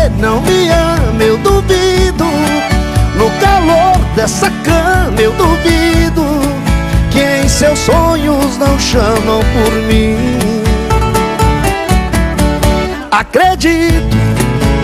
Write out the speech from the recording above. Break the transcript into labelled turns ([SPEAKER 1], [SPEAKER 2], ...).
[SPEAKER 1] não me ama, eu duvido. No calor dessa cama eu duvido que em seus sonhos não chamam por mim. Acredito